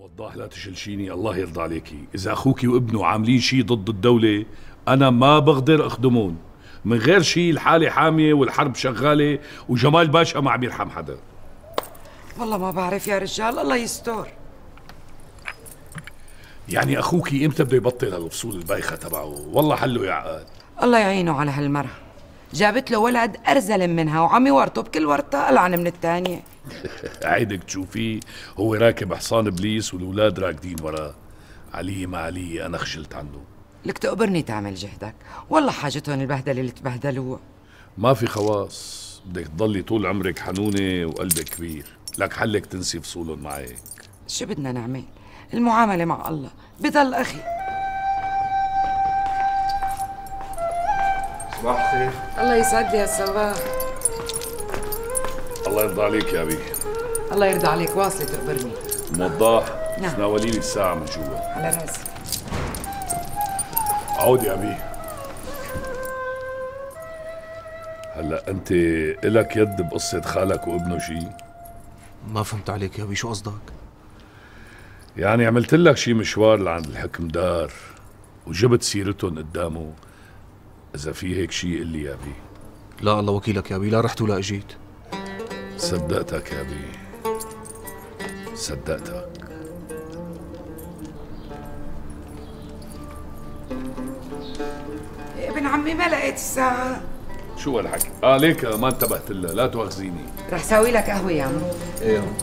وضاح لا تشلشيني، الله يرضى عليكي. إذا أخوكي وابنه عاملين شيء ضد الدولة أنا ما بقدر أخدمون. من غير شيء الحالة حامية والحرب شغالة وجمال باشا ما عم يرحم حدا. والله ما بعرف يا رجال، الله يستر. يعني أخوكي إمتى بده يبطل هالفصول البايخة تبعه؟ والله حله يعقد. الله يعينه على هالمرة، جابت له ولد أرزل منها وعم يورطه بكل ورطة ألعن من الثانية. عيدك تشوفيه هو راكب حصان ابليس والولاد راكدين وراه. علي ما علي انا خجلت عنه. لك تقبرني تعمل جهدك، والله حاجتهم البهدله اللي تبهدلوها. ما في خواص، بدك تضلي طول عمرك حنونه وقلبك كبير، لك حلك تنسي فصولهم معك. شو بدنا نعمل؟ المعامله مع الله بضل اخي. صباح الخير. الله يسعد لي هالصباح. الله يرضى عليك يا ابي. الله يرضى عليك، واصله تقبرني. موضح. نعم. تناولي لي الساعة من جوا. على راسي. عود يا ابي. هلا انت الك يد بقصة خالك وابنه شي؟ ما فهمت عليك يا ابي، شو قصدك؟ يعني عملت لك شي مشوار لعند الحكمدار وجبت سيرتهم قدامه؟ اذا في هيك شي قل لي يا ابي. لا الله وكيلك يا ابي، لا رحت ولا اجيت. صدقتك يا ابي، صدقتك. يا ابن عمي ما لقيت الساعة. شو هالحكي؟ ليك ما انتبهت لها، لا تواخذيني. رح ساوي لك قهوة يا عمو. ايه يا عم.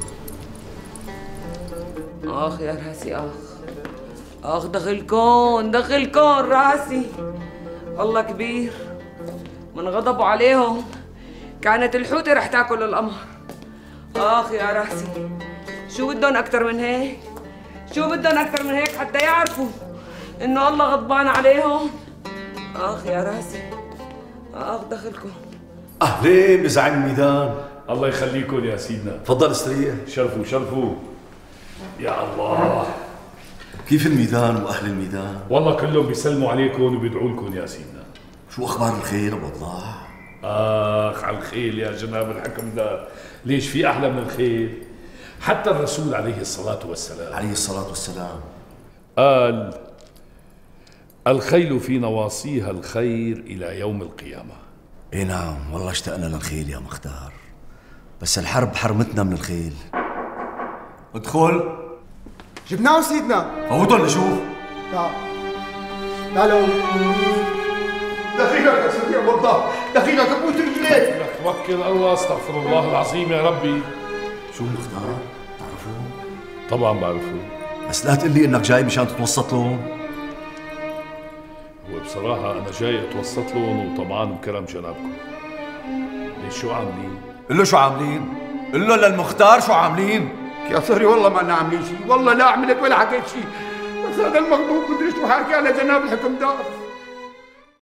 اخ يا راسي اخ. اخ دخلكن راسي. الله كبير، من غضبوا عليهم كانت الحوتة رح تاكل القمر. اخ يا راسي، شو بدهم اكثر من هيك؟ شو بدهم اكثر من هيك حتى يعرفوا انه الله غضبان عليهم؟ اخ يا راسي، اخ دخلكم. اهلين بزعيم الميدان. الله يخليكم يا سيدنا. تفضل استريح. شرفوا شرفوا. يا الله. كيف الميدان واهل الميدان؟ والله كلهم بيسلموا عليكم وبيدعوا لكم يا سيدنا. شو اخبار الخير ابو وضاح؟ اخ على الخيل يا جناب الحكمدار، ليش في احلى من الخيل؟ حتى الرسول عليه الصلاة والسلام قال: الخيل في نواصيها الخير إلى يوم القيامة. اي نعم، والله اشتقنا للخيل يا مختار، بس الحرب حرمتنا من الخيل. ادخل. جبناه سيدنا. فوتوا نشوف. تعالوا. دخيلك يا سيدي ابو وضاح، دخيلك بقوت رجليك. لك توكل الله، استغفر الله العظيم يا ربي. شو مختار؟ بتعرفوه؟ طبعا بعرفه، بس لا تقول لي انك جاي مشان تتوسط لهم. هو بصراحة أنا جاي أتوسط لهم وطبعا بكرم جنابكم. ليش شو عاملين؟ قل له شو عاملين؟ قل له للمختار شو عاملين؟ يا صهري والله ما عاملين شيء، والله لا عملت ولا حكيت شيء، بس هذا المغضوب مدري شو حاكي على جناب الحكمدار.